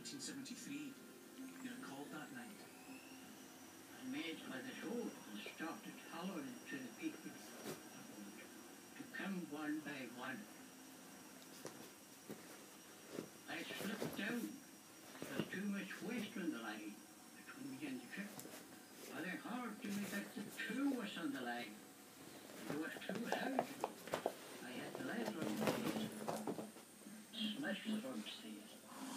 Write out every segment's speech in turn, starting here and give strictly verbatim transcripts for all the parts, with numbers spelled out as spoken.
nineteen seventy-three. You recalled that night. I made by the road and started hollering to the people to come one by one. I slipped down. There was too much waste on the line between me and the ship. But I hollered to me that the two was on the line. There was two Hound. I had the line on the place. Smashed the front stairs.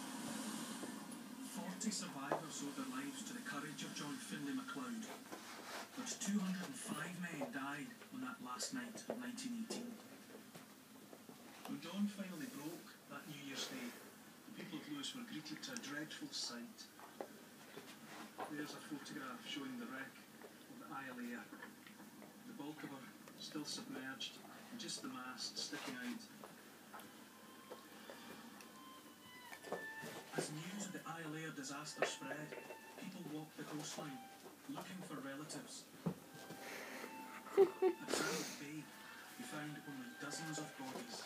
Forty survivors owed their lives to the courage of John Finlay MacLeod. But two hundred and five men died on that last night of nineteen eighteen. When dawn finally broke that New Year's Day, the people of Lewis were greeted to a dreadful sight. There's a photograph showing the wreck of the Isle Air. The bulk of her still submerged, and just the mast sticking out. As news of the Isle Air disaster spread, people walked the coastline, looking for relatives. At Sandwich Bay, we found only dozens of bodies.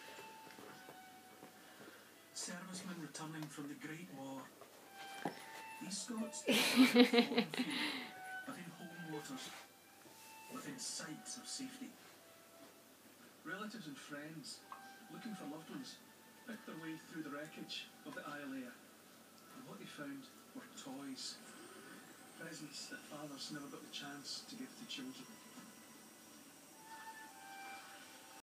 Servicemen returning from the Great War. These Scots died in a foreign field, but in home waters, within sights of safety. Relatives and friends, looking for loved ones, picked their way through the wreckage of the Isle Air, and what they found were toys, presents that fathers never got the chance to give to children.